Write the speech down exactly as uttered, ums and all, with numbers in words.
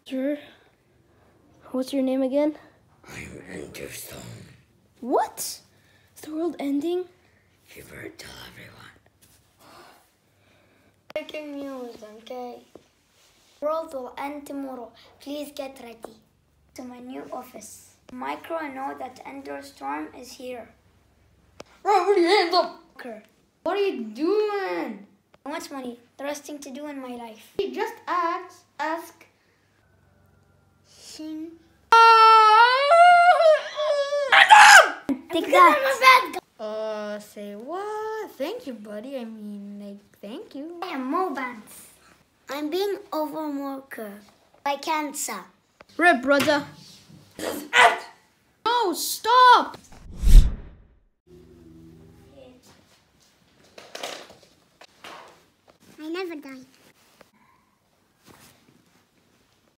Sure. What's your name again? I'm Enderstone. What? Is the world ending? You better tell everyone. Breaking news, okay? World will end tomorrow. Please get ready. To my new office. Micro, know that Enderstorm is here. Bro, put your hands up! Moker, What are you doing? how much money? The best thing to do in my life. You just ask. Ask. Sing. Take that. Uh, say what? Thank you, buddy. I mean, like, thank you. I am Moboince. I'm being over Moker by Canca. Rip, brother. No, stop! I never die.